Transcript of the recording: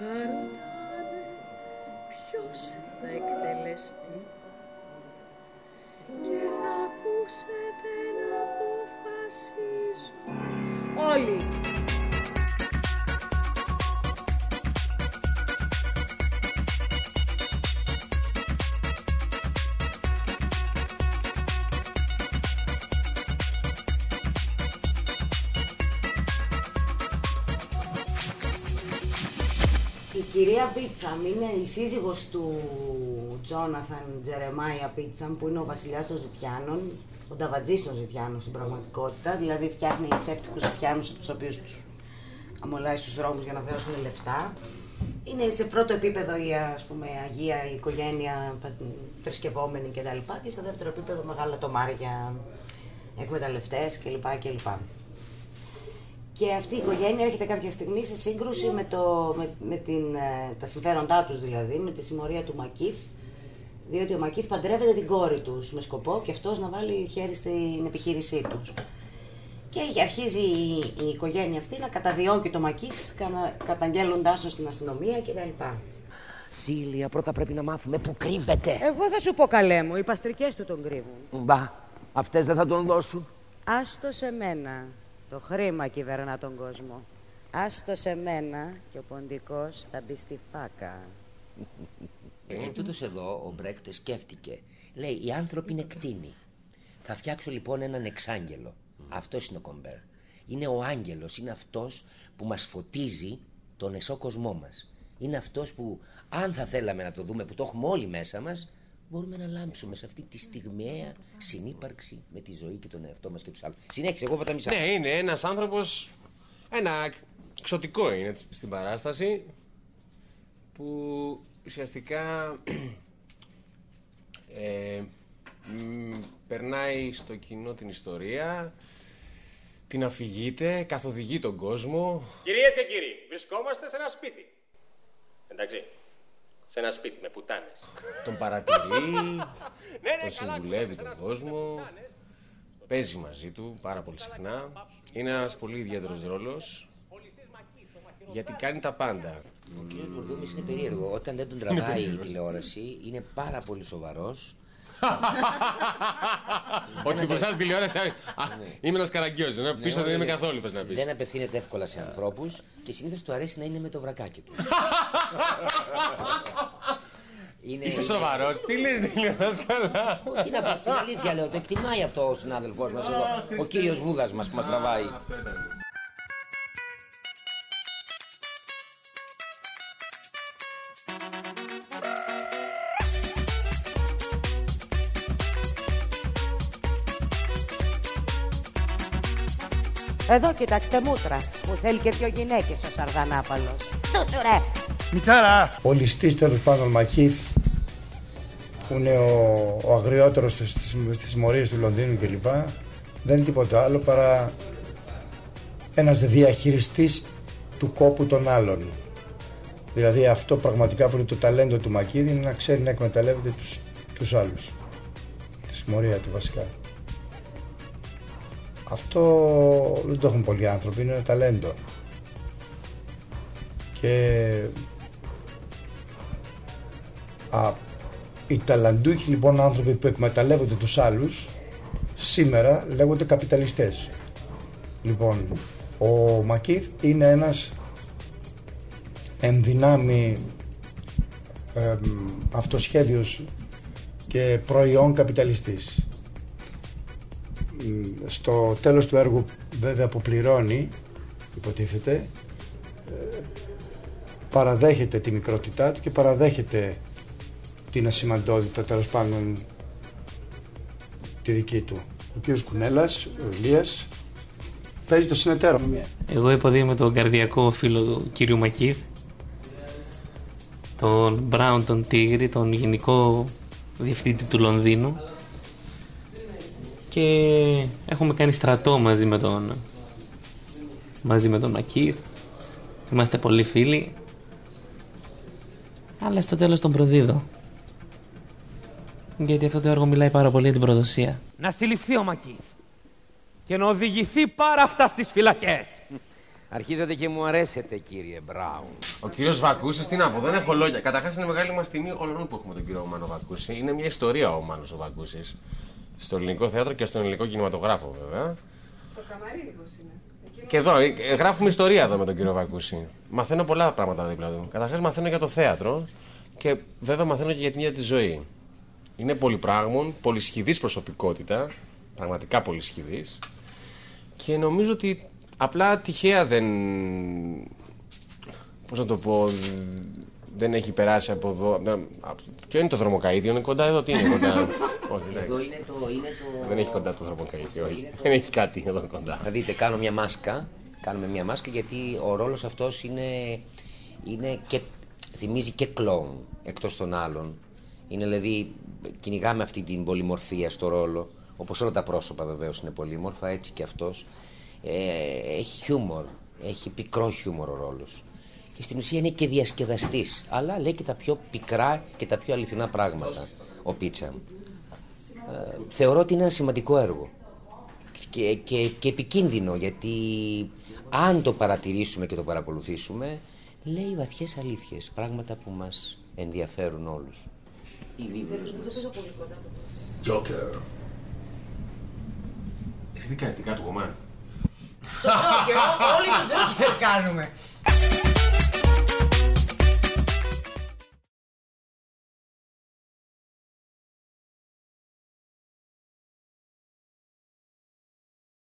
θα ρωτάνε ποιος θα εκτελεστεί και θα ακούσετε να αποφασίζω όλοι. Η κυρία Πίτσαμ είναι η σύζυγος του Τζόναθαν Τζερεμάια Πίτσαμ, που είναι ο βασιλιάς των Ζητιάνων, ο νταβατζής των Ζητιάνων στην πραγματικότητα, δηλαδή φτιάχνει ψεύτικους Ζητιάνους από τους οποίους τους αμολάει στους δρόμους για να δώσουν λεφτά. Είναι σε πρώτο επίπεδο η αγία, η οικογένεια θρησκευόμενη κτλ. Και σε δεύτερο επίπεδο μεγάλα τομάρια, εκμεταλλευτές κλπ. Και αυτή η οικογένεια έρχεται κάποια στιγμή σε σύγκρουση με τα συμφέροντά τους, δηλαδή με τη συμμορία του Μακίθ, διότι ο Μακίθ παντρεύεται την κόρη τους με σκοπό και αυτός να βάλει χέρι στην επιχείρησή τους. Και αρχίζει η οικογένεια αυτή να καταδιώκει το Μακίθ, καταγγέλλοντάς τον στην αστυνομία κτλ. Σίλια, πρώτα πρέπει να μάθουμε πού κρύβεται. Εγώ θα σου πω, καλέ μου, οι παστρικές του τον κρύβουν. Μπα, αυτές δεν θα τον δώσουν. Άστο σε μένα. Το χρήμα κυβερνά τον κόσμο. Άστο σε μένα και ο ποντικός θα μπει στη φάκα. Τούτος εδώ ο Μπρέχτ σκέφτηκε. Λέει, οι άνθρωποι είναι κτήνοι. Θα φτιάξω λοιπόν έναν εξάγγελο. Αυτός είναι ο Κομπέρ. Είναι ο άγγελος, είναι αυτός που μας φωτίζει τον εσώ κοσμό μας. Είναι αυτός που, αν θα θέλαμε να το δούμε, που το έχουμε όλοι μέσα μας, μπορούμε να λάμψουμε σε αυτή τη στιγμιαία συνύπαρξη με τη ζωή και τον εαυτό μας και τους άλλους. Συνέχισε, εγώ τα μισά. Ναι, είναι ένας άνθρωπος, ένα εξωτικό είναι στην παράσταση, που ουσιαστικά περνάει στο κοινό την ιστορία, την αφηγείται, καθοδηγεί τον κόσμο. Κυρίες και κύριοι, βρισκόμαστε σε ένα σπίτι. Εντάξει. Σε ένα σπίτι με πουτάνες. Τον παρατηρεί, τον συμβουλεύει τον κόσμο, παίζει μαζί του πάρα πολύ συχνά. Είναι ένας πολύ ιδιαίτερος ρόλος, γιατί κάνει τα πάντα. Ο κ. Μπουρδούμης είναι περίεργο. Όταν δεν τον τραβάει η τηλεόραση, είναι πάρα πολύ σοβαρός. Ότι μπροστά στην τηλεόραση είμαι ένας καραγκιός, πίσω δεν είμαι καθόλου, πες να πεις. Δεν απευθύνεται εύκολα σε ανθρώπους και συνήθως του αρέσει να είναι με το βρακάκι του. Είσαι σοβαρός, τι λες, τηλεόραση καλά. Τι να πω, την αλήθεια λέω, το εκτιμάει αυτό ο συνάδελφός μας εδώ, ο κύριος Βούδας μας που μας τραβάει. Εδώ κοιτάξτε μούτρα, που θέλει και δύο γυναίκες ο Σαρδανάπαλος. Τούτσου ρε! Μητέρα! Ο ληστής τέλος πάντων Μακίθ, που είναι ο αγριότερος στις συμμορίες του Λονδίνου κλπ, δεν είναι τίποτα άλλο παρά ένας διαχειριστής του κόπου των άλλων. Δηλαδή αυτό πραγματικά που είναι το ταλέντο του Μακίθ είναι να ξέρει να εκμεταλλεύεται τους άλλους. Τη συμμορία του βασικά. Αυτό δεν το έχουν πολλοί άνθρωποι, είναι ένα ταλέντο. Και οι ταλαντούχοι λοιπόν άνθρωποι που εκμεταλλεύονται τους άλλους σήμερα λέγονται καπιταλιστές. Λοιπόν, ο Μακίθ είναι ένας ενδυνάμει αυτοσχέδιος και προϊόν καπιταλιστής. Στο τέλος του έργου βέβαια αποπληρώνει, υποτίθεται, παραδέχεται τη μικρότητά του και παραδέχεται την ασημαντότητα, τέλος πάντων, τη δική του. Ο κύριος Κουνέλας, ο Ηλίας, παίζει το συνεταίρο. Εγώ υποδίομαι τον καρδιακό φίλο του κύριου Μακίθ, τον Μπράουν τον Τίγρη, τον γενικό διευθύντη του Λονδίνου, και έχουμε κάνει στρατό μαζί με τον Μακίθ. Είμαστε πολύ φίλοι, αλλά στο τέλος τον προδίδω, γιατί αυτό το έργο μιλάει πάρα πολύ για την προδοσία. Να συλληφθεί ο Μακίθ και να οδηγηθεί πάρα αυτά στις φυλακές. Αρχίζετε και μου αρέσετε, κύριε Μπράουν. Ο κύριος Βακούσης, τι να πω, δεν έχω λόγια. Καταρχάς είναι μεγάλη μας τιμή όλων που έχουμε τον κύριο Μάνο Βακούση. Είναι μια ιστορία ο Μάνος ο Βακούσης. Στο ελληνικό θέατρο και στον ελληνικό κινηματογράφο, βέβαια. Το καμαρίνικος είναι. Και εδώ γράφουμε ιστορία εδώ με τον κύριο Βακούση. Μαθαίνω πολλά πράγματα δίπλα του. Καταρχάς μαθαίνω για το θέατρο και βέβαια μαθαίνω και για την ίδια τη ζωή. Είναι πολυπράγμων, πολυσχηδής προσωπικότητα. Πραγματικά πολυσχηδής. Και νομίζω ότι απλά τυχαία δεν. Πώς να το πω. Δεν έχει περάσει από εδώ. Ποιο είναι το δρομοκαΐδιο, είναι κοντά εδώ, τι είναι κοντά. Όχι, Εδώ είναι το... δεν έχει κοντά το δρομοκαΐδιο, όχι. Δεν έχει κάτι εδώ κοντά. Θα δείτε, κάνω μια μάσκα. Κάνουμε μια μάσκα γιατί ο ρόλος αυτός είναι και, θυμίζει και κλόουν εκτός των άλλων. Είναι δηλαδή, κυνηγάμε αυτή την πολυμορφία στο ρόλο. Όπως όλα τα πρόσωπα βεβαίως είναι πολύμορφα, έτσι και αυτός. Έχει χιούμορ, έχει πικρό χιούμορ ο ρόλος. Και στην ουσία είναι και διασκεδαστής, αλλά λέει και τα πιο πικρά και τα πιο αληθινά πράγματα ο Πίτσα. Θεωρώ ότι είναι ένα σημαντικό έργο και επικίνδυνο, γιατί αν το παρατηρήσουμε και το παρακολουθήσουμε, λέει βαθιές αλήθειες, πράγματα που μας ενδιαφέρουν όλους. Τζόκερ. Εσύ τι κάνεις, τι κάτω κομμάτι. Το Τζόκερ, όλοι το Τζόκερ κάνουμε.